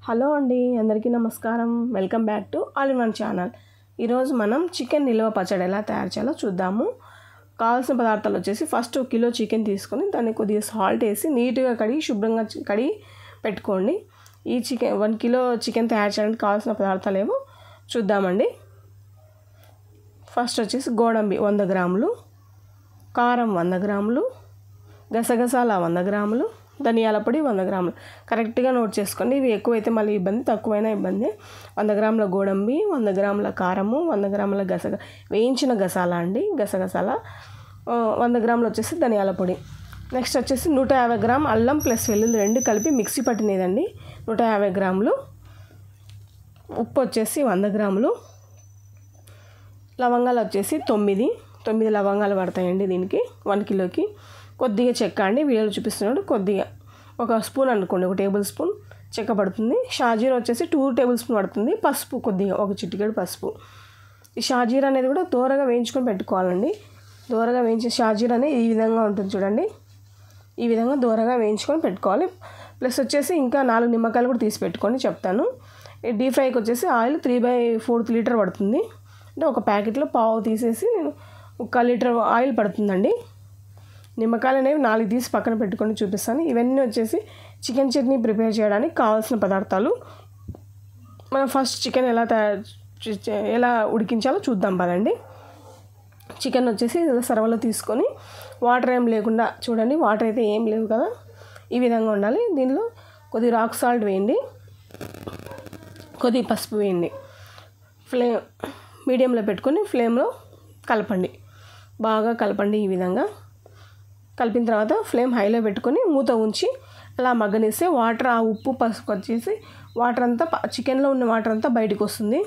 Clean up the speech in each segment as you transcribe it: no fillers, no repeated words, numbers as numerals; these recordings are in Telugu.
హలో అండి, అందరికీ నమస్కారం. Welcome back to all in one channel. ఈరోజు మనం చికెన్ నిల్వ పచ్చడి ఎలా తయారు చేయాలో చూద్దాము. కావాల్సిన పదార్థాలు వచ్చేసి ఫస్ట్ 1 కిలో చికెన్ తీసుకొని దాన్ని కొద్దిగా సాల్ట్ వేసి నీట్గా కడిగి శుభ్రంగా కడిగి పెట్టుకోండి. ఈ 1 కిలో చికెన్ తయారు చేయడానికి కావాల్సిన పదార్థాలు ఏవో చూద్దామండి. ఫస్ట్ వచ్చేసి గోడంబి 100 గ్రాములు, కారం 100 గ్రాములు, గసగసాల 100 గ్రాములు, ధనియాల పొడి 100 గ్రాములు. కరెక్ట్గా నోట్ చేసుకోండి. ఇవి ఎక్కువైతే మళ్ళీ ఇబ్బంది, తక్కువైనా ఇబ్బంది. 100 గ్రాముల గోడంబి, 100 గ్రాముల కారము, 100 గ్రాముల వేయించిన గసాల అండి, గసగసాల, 100 గ్రాములు వచ్చేసి ధనియాల పొడి. నెక్స్ట్ వచ్చేసి 150 గ్రామ్ అల్లం ప్లస్ వెల్లుల్లి రెండు కలిపి మిక్సీ పట్టినదండి, 150 గ్రాములు. ఉప్పు వచ్చేసి 100 గ్రాములు. లవంగాలు వచ్చేసి 9 లవంగాలు పడతాయండి దీనికి 1 కిలోకి. కొద్దిగా చెక్క అండి, వీడియోలో చూపిస్తున్నాడు. కొద్దిగా ఒక స్పూన్ అనుకోండి, 1 టేబుల్ స్పూన్ చెక్క పడుతుంది. షాజీరా వచ్చేసి 2 టేబుల్ స్పూన్ పడుతుంది. పసుపు కొద్దిగా 1 చిటికెడు పసుపు. ఈ షాజీరా అనేది కూడా దోరగా వేయించుకొని పెట్టుకోవాలండి. దోరగా వేయించే షాజీరా అనేది ఈ విధంగా ఉంటుంది చూడండి, ఈ విధంగా దోరగా వేయించుకొని పెట్టుకోవాలి. ప్లస్ వచ్చేసి ఇంకా 4 నిమ్మకాయలు కూడా తీసి పెట్టుకొని చెప్తాను. డీప్ ఫ్రైకి వచ్చేసి ఆయిల్ 3/4 లీటర్ పడుతుంది. అంటే ఒక ప్యాకెట్లో పావు తీసేసి 1 లీటర్ ఆయిల్ పడుతుందండి. నిమ్మకాయలు అనేవి 4 తీసి పక్కన పెట్టుకొని చూపిస్తాను. ఇవన్నీ వచ్చేసి చికెన్ చట్నీ ప్రిపేర్ చేయడానికి కావాల్సిన పదార్థాలు. మనం ఫస్ట్ చికెన్ ఎలా ఉడికించాలో చూద్దాం పదండి. చికెన్ వచ్చేసి సర్వలో తీసుకొని వాటర్ ఏం లేకుండా చూడండి, వాటర్ అయితే ఏం లేవు కదా, ఈ విధంగా ఉండాలి. దీనిలో కొద్ది రాక్ సాల్ట్ వేయండి, కొద్ది పసుపు వేయండి. ఫ్లేమ్ మీడియంలో పెట్టుకొని ఫ్లేమ్లో కలపండి, బాగా కలపండి. ఈ విధంగా కలిపిన తర్వాత ఫ్లేమ్ హైలో పెట్టుకొని మూత ఉంచి అలా మగ్గనిస్తే వాటర్, ఆ ఉప్పు పసుపు వచ్చేసి వాటర్ అంతా, చికెన్లో ఉన్న వాటర్ అంతా బయటకు వస్తుంది.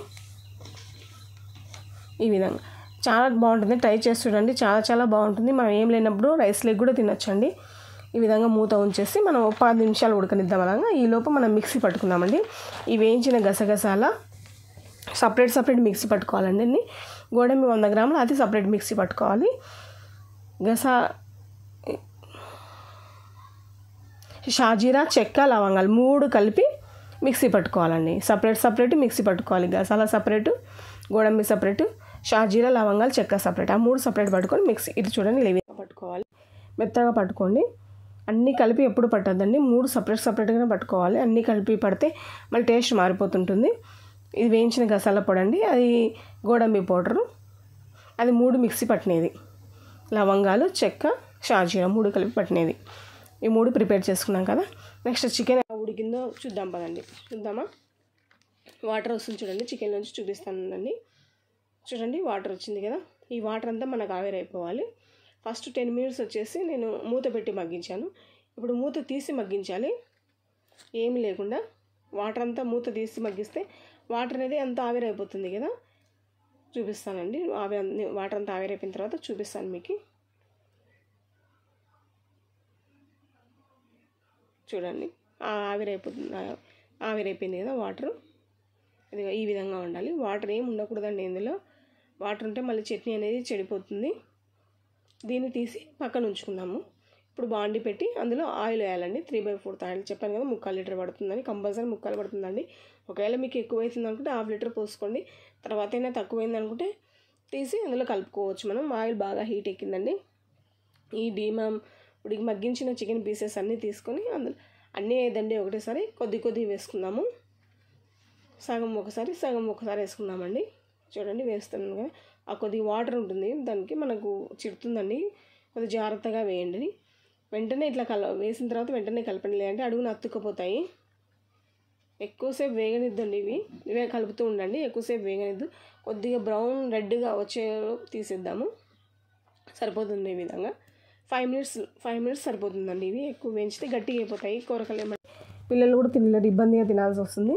ఈ విధంగా చాలా బాగుంటుంది, ట్రై చేసి చూడండి. చాలా బాగుంటుంది. మనం ఏం లేనప్పుడు రైస్ లెగ్ కూడా తినొచ్చండి. ఈ విధంగా మూత ఉంచేసి మనం 10 నిమిషాలు ఉడకనిద్దాం. అలాగా ఈ లోపు మనం మిక్సీ పట్టుకుందామండి. ఈ వేయించిన గసగసాల సపరేట్ మిక్సీ పట్టుకోవాలండి. గోడంబి 100 గ్రాములు అది సపరేట్ మిక్సీ పట్టుకోవాలి. షాజీరా, చెక్క, లవంగాలు 3 కలిపి మిక్సీ పట్టుకోవాలండి. సపరేట్ మిక్సీ పట్టుకోవాలి. గసాల సపరేటు, గోడంబి సపరేటు, షాజీరా, లవంగాలు, చెక్క సపరేట్, ఆ 3 సపరేట్ పట్టుకొని మిక్సీ ఇది చూడండి ఇలా పట్టుకోవాలి. మెత్తగా పట్టుకోండి. అన్నీ కలిపి ఎప్పుడు పట్టద్దండి, 3 సపరేట్గానే పట్టుకోవాలి. అన్నీ కలిపి పడితే మళ్ళీ టేస్ట్ మారిపోతుంటుంది. ఇది వేయించిన గసాల పొడి అండి, అది గోడంబి పౌడరు, అది 3 మిక్సీ పట్టినది. లవంగాలు, చెక్క, షాజీరా 3 కలిపి పట్టినది. ఈ 3 ప్రిపేర్ చేసుకున్నాం కదా. నెక్స్ట్ చికెన్ ఎలా ఉడికిందో చూద్దాం పదండి. చూద్దామా? వాటర్ వస్తుంది చూడండి, చికెన్ నుంచి చూపిస్తానండి. చూడండి వాటర్ వచ్చింది కదా, ఈ వాటర్ అంతా మనకు ఆవిరైపోవాలి. ఫస్ట్ 10 మినిట్స్ వచ్చేసి నేను మూత పెట్టి మగ్గించాను. ఇప్పుడు మూత తీసి మగ్గించాలి, ఏమి లేకుండా. వాటర్ అంతా మూత తీసి మగ్గిస్తే వాటర్ అనేది అంతా ఆవిరైపోతుంది కదా. చూపిస్తానండి, వాటర్ అంతా ఆవిరైపోయిన తర్వాత చూపిస్తాను మీకు. చూడండి ఆవిరైపోయింది కదా వాటర్. ఇది ఈ విధంగా ఉండాలి. వాటర్ ఏమి ఉండకూడదండి ఇందులో. వాటర్ ఉంటే మళ్ళీ చట్నీ అనేది చెడిపోతుంది. దీన్ని తీసి పక్కన ఉంచుకుందాము. ఇప్పుడు బాండి పెట్టి అందులో ఆయిల్ వేయాలండి. 3/4 ఆయిల్ చెప్పాను కదా, 3/4 లీటర్ పడుతుందని. కంపల్సరీ 3/4 పడుతుందండి. ఒకవేళ మీకు ఎక్కువ అవుతుంది అనుకుంటే 1/2 లీటర్ పోసుకోండి. తర్వాత అయినా తక్కువైంది అనుకుంటే తీసి అందులో కలుపుకోవచ్చు మనం. ఆయిల్ బాగా హీట్ ఎక్కిందండి. ఉడికి మగ్గించిన చికెన్ పీసెస్ అన్నీ తీసుకొని అందులో అన్నీ వేయదండి ఒకటేసారి, కొద్ది వేసుకుందాము. సగం ఒకసారి వేసుకుందామండి. చూడండి వేస్తున్నాను కదా, ఆ కొద్దిగా వాటర్ ఉంటుంది దానికి, మనకు చిడుతుందండి. కొద్దిగా జాగ్రత్తగా వేయండి. వెంటనే ఇట్లా వేసిన తర్వాత వెంటనే కలపండి, లేదంటే అడుగున అతుక్కపోతాయి. ఎక్కువసేపు వేగనిద్దండి, ఇవే కలుపుతూ ఉండండి. ఎక్కువసేపు వేగనిద్దు. కొద్దిగా బ్రౌన్ రెడ్గా వచ్చే తీసేద్దాము, సరిపోతుంది. ఈ విధంగా 5 మినిట్స్ సరిపోతుందండి. ఇవి ఎక్కువ వేయించితే గట్టిగా అయిపోతాయి కూరకలు. ఏమంటే పిల్లలు కూడా తినలేరు, ఇబ్బందిగా తినాల్సి వస్తుంది.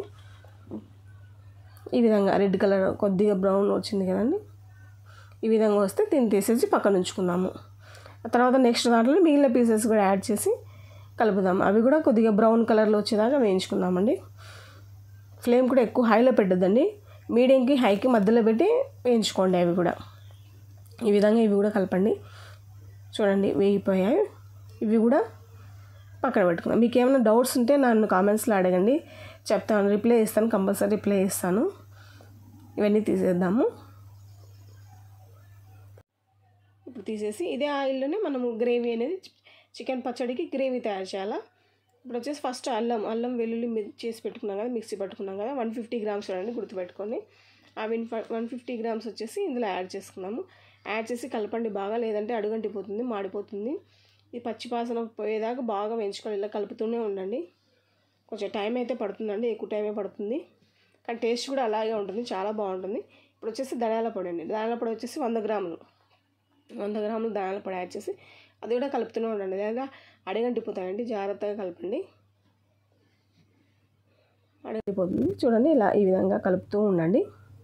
ఈ విధంగా రెడ్ కలర్ కొద్దిగా బ్రౌన్ వచ్చింది కదండి, ఈ విధంగా వస్తే దీన్ని తీసేసి పక్కన ఉంచుకుందాము. తర్వాత నెక్స్ట్ దాంట్లో మిగిలిన పీసెస్ కూడా యాడ్ చేసి కలుపుదాం. అవి కూడా కొద్దిగా బ్రౌన్ కలర్లో వచ్చేదాకా వేయించుకుందామండి. ఫ్లేమ్ కూడా ఎక్కువ హైలో పెట్టద్దండి, మీడియంకి హైకి మధ్యలో పెట్టి వేయించుకోండి. అవి కూడా ఈ విధంగా ఇవి కూడా కలపండి. చూడండి వేగిపోయాయి. ఇవి కూడా పక్కన పెట్టుకుందాం. మీకు ఏమైనా డౌట్స్ ఉంటే నన్ను కామెంట్స్లో అడగండి. చెప్తాను, రిప్లై ఇస్తాను, కంపల్సరీ రిప్లై ఇస్తాను. ఇవన్నీ తీసేద్దాము. ఇప్పుడు తీసేసి ఇదే ఆయిల్లోనే మనము గ్రేవీ అనేది చికెన్ పచ్చడికి గ్రేవీ తయారు చేయాలా. ఇప్పుడు వచ్చేసి ఫస్ట్ అల్లం వెల్లుల్లి చేసి పెట్టుకున్నాం కదా, మిక్సీ పట్టుకున్నాం కదా, 150 గ్రామ్స్ చూడండి గుర్తుపెట్టుకొని. ఆ 150 గ్రామ్స్ వచ్చేసి ఇందులో యాడ్ చేసుకున్నాము. యాడ్ చేసి కలపండి బాగా, లేదంటే అడుగంటిపోతుంది, మాడిపోతుంది. ఈ పచ్చి వాసన పోయేదాకా బాగా వేయించుకోవాలి. ఇలా కలుపుతూనే ఉండండి. కొంచెం టైం అయితే పడుతుందండి, ఎక్కువ టైమే పడుతుంది, కానీ టేస్ట్ కూడా అలాగే ఉంటుంది, చాలా బాగుంటుంది. ఇప్పుడు వచ్చేసి ధనియాల పొడి అండి. ధనియాల పొడి వచ్చేసి 100 గ్రాములు ధనియాల పొడి యాడ్ చేసి అది కూడా కలుపుతూనే ఉండండి, లేదా అడగంటిపోతాయండి. జాగ్రత్తగా కలపండి, అడగంటిపోతుంది. చూడండి, ఇలా ఈ విధంగా కలుపుతూ ఉండండి.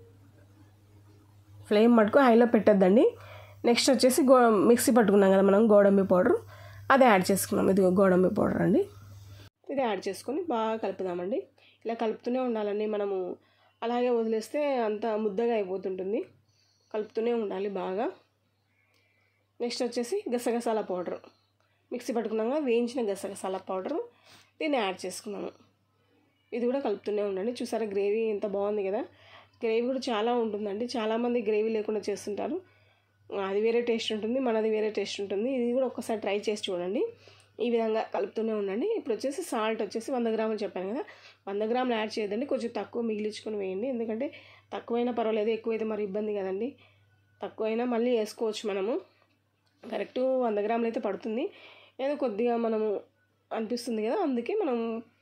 ఫ్లేమ్ మటుకు హైలో పెట్టద్దండి. నెక్స్ట్ వచ్చేసి మిక్సీ పట్టుకున్నాం కదా మనం గోడంబి పౌడర్, అది యాడ్ చేసుకున్నాం. ఇది గోడంబి పౌడర్ అండి. ఇది యాడ్ చేసుకొని బాగా కలుపుదామండి. ఇలా కలుపుతూనే ఉండాలండి. మనము అలాగే వదిలేస్తే అంత ముద్దగా అయిపోతుంటుంది, కలుపుతూనే ఉండాలి బాగా. నెక్స్ట్ వచ్చేసి గసగసాల పౌడర్, మిక్సీ పట్టుకున్నాక వేయించిన గసగసాల పౌడర్, దీన్ని యాడ్ చేసుకున్నాము. ఇది కూడా కలుపుతూనే ఉండండి. చూసారా గ్రేవీ ఎంత బాగుంది కదా. గ్రేవీ కూడా చాలా ఉంటుందండి. చాలామంది గ్రేవీ లేకుండా చేస్తుంటారు, అది వేరే టేస్ట్ ఉంటుంది, మనది వేరే టేస్ట్ ఉంటుంది. ఇది కూడా ఒక్కసారి ట్రై చేసి చూడండి. ఈ విధంగా కలుపుతూనే ఉండండి. ఇప్పుడు వచ్చేసి సాల్ట్ వచ్చేసి 100 గ్రాములు చెప్పాను కదా, 100 గ్రాములు యాడ్ చేయదండి, కొంచెం తక్కువ మిగిలించుకొని వేయండి. ఎందుకంటే తక్కువైనా పర్వాలేదు, ఎక్కువైతే మరి ఇబ్బంది కదండి. తక్కువైనా మళ్ళీ వేసుకోవచ్చు మనము. కరెక్ట్ 100 గ్రాములు అయితే పడుతుంది, ఏదో కొద్దిగా మనము అనిపిస్తుంది కదా, అందుకే మనం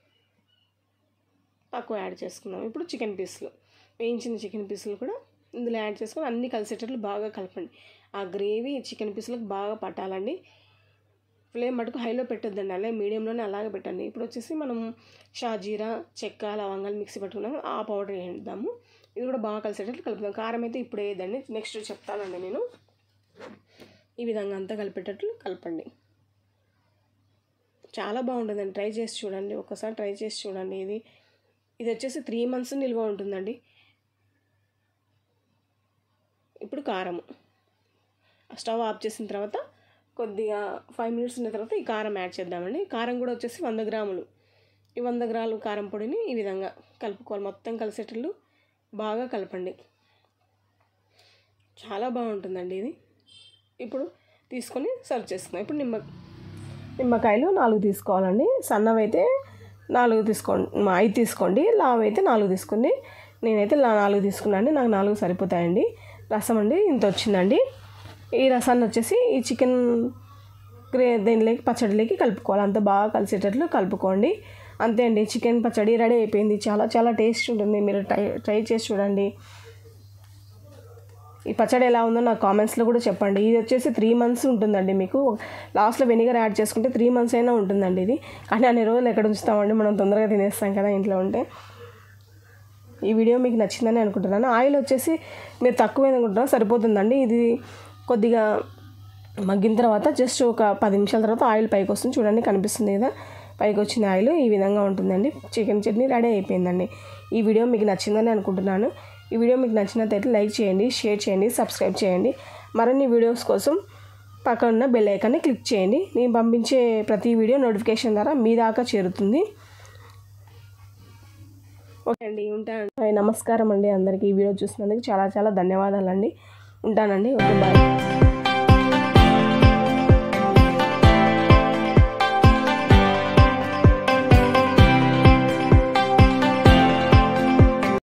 తక్కువ యాడ్ చేసుకున్నాం. ఇప్పుడు చికెన్ పీసులు, వేయించిన చికెన్ పీసులు కూడా ఇందులో యాడ్ చేసుకొని అన్నీ కలిసేటట్లు బాగా కలపండి. ఆ గ్రేవీ చికెన్ పీసులకు బాగా పట్టాలండి. ఫ్లేమ్ మటుకు హైలో పెట్టొద్దండి, అలాగే మీడియంలోనే అలాగే పెట్టండి. ఇప్పుడు వచ్చేసి మనం షాజీరా, చెక్క, లవంగాలు మిక్సీ పట్టుకున్నాము, ఆ పౌడర్ వేద్దాము. ఇది కూడా బాగా కలిసేటట్లు కలుపుదాం. కారం అయితే ఇప్పుడు వేయద్దండి, నెక్స్ట్ చెప్తానండి నేను. ఈ విధంగా అంతా కలిపేటట్లు కలపండి. చాలా బాగుంటుందండి, ట్రై చేసి చూడండి, ఒకసారి ట్రై చేసి చూడండి. ఇది వచ్చేసి 3 months నిల్వ ఉంటుందండి. ఇప్పుడు కారము, స్టవ్ ఆఫ్ చేసిన తర్వాత కొద్దిగా 5 minutes ఉన్న తర్వాత ఈ కారం యాడ్ చేద్దామండి. కారం కూడా వచ్చేసి 100 గ్రాములు. ఈ 100 గ్రాములు కారం పొడిని ఈ విధంగా కలుపుకోవాలి, మొత్తం కలిసేటట్లు బాగా కలపండి. చాలా బాగుంటుందండి ఇది. ఇప్పుడు తీసుకొని సర్వ్ చేసుకుందాం. ఇప్పుడు నిమ్మకాయలు 4 తీసుకోవాలండి. సన్నవైతే 4 తీసుకోండి, 5 తీసుకోండి. లావు అయితే 4 తీసుకోండి. నేనైతే 4 తీసుకున్నాను, నాకు 4 సరిపోతాయండి. రసం అండి ఇంత వచ్చిందండి. ఈ రసాన్ని వచ్చేసి ఈ చికెన్ దీనిలోకి పచ్చడిలోకి కలుపుకోవాలి. అంత బాగా కలిసేటట్లు కలుపుకోండి. అంతే అండి, చికెన్ పచ్చడి రెడీ అయిపోయింది. చాలా చాలా టేస్ట్ ఉంటుంది, మీరు ట్రై చేసి చూడండి. ఈ పచ్చడి ఎలా ఉందో నాకు కామెంట్స్లో కూడా చెప్పండి. ఇది వచ్చేసి 3 months ఉంటుందండి. మీకు లాస్ట్లో వెనిగర్ యాడ్ చేసుకుంటే 3 months అయినా ఉంటుందండి ఇది. కానీ అన్ని రోజులు ఎక్కడ ఉంచుతామండి, మనం తొందరగా తినేస్తాం కదా ఇంట్లో ఉంటే. ఈ వీడియో మీకు నచ్చిందని అనుకుంటున్నాను. ఆయిల్ వచ్చేసి మీరు తక్కువ అనుకుంటున్నారో సరిపోతుందండి. ఇది కొద్దిగా మగ్గిన తర్వాత జస్ట్ ఒక 10 నిమిషాల తర్వాత ఆయిల్ పైకి వస్తుంది, చూడండి కనిపిస్తుంది కదా, పైకి వచ్చిన ఆయిల్ ఈ విధంగా ఉంటుందండి. చికెన్ చట్నీ రెడీ అయిపోయిందండి. ఈ వీడియో మీకు నచ్చిందని అనుకుంటున్నాను. ఈ వీడియో మీకు నచ్చినట్లయితే లైక్ చేయండి, షేర్ చేయండి, సబ్స్క్రైబ్ చేయండి. మరిన్ని వీడియోస్ కోసం పక్కన ఉన్న బెల్ ఐకాన్ని క్లిక్ చేయండి. నేను పంపించే ప్రతి వీడియో నోటిఫికేషన్ ద్వారా మీ దాకా చేరుతుంది. ఓకే అండి, ఉంటాను. నమస్కారం అండి అందరికీ. ఈ వీడియో చూసినందుకు చాలా చాలా ధన్యవాదాలండి. ఉంటానండి. Okay, bye.